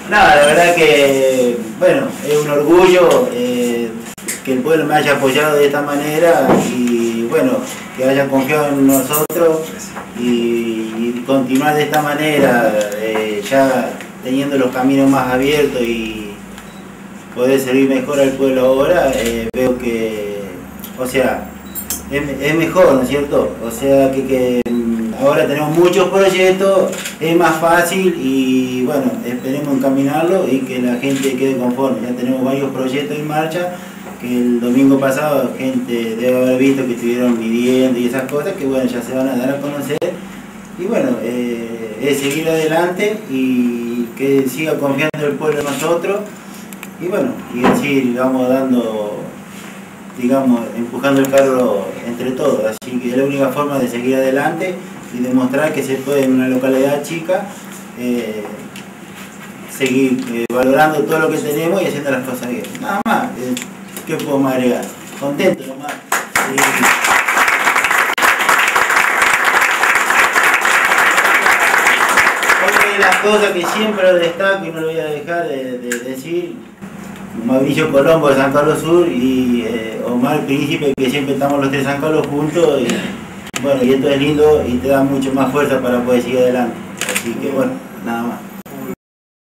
No, la verdad que, bueno, es un orgullo que el pueblo me haya apoyado de esta manera y, bueno, que haya confiado en nosotros y continuar de esta manera, ya teniendo los caminos más abiertos y poder servir mejor al pueblo ahora, veo que, o sea, es mejor, ¿no es cierto? O sea, que ahora tenemos muchos proyectos, es más fácil y bueno, esperemos encaminarlo y que la gente quede conforme. Ya tenemos varios proyectos en marcha, que el domingo pasado gente debe haber visto que estuvieron midiendo y esas cosas, que bueno, ya se van a dar a conocer. Y bueno, es seguir adelante y que siga confiando el pueblo en nosotros. Y bueno, y así vamos dando, digamos, empujando el carro entre todos. Así que es la única forma de seguir adelante y demostrar que se puede en una localidad chica seguir valorando todo lo que tenemos y haciendo las cosas bien. Nada más, ¿qué podemos agregar? Contento nomás. Otra de las cosas que siempre destaco y no lo voy a dejar de decir, Mauricio Colombo de San Carlos Sur y Omar Príncipe, que siempre estamos los tres San Carlos juntos. Bueno, y esto es lindo y te da mucho más fuerza para poder seguir adelante. Así que bueno, nada más.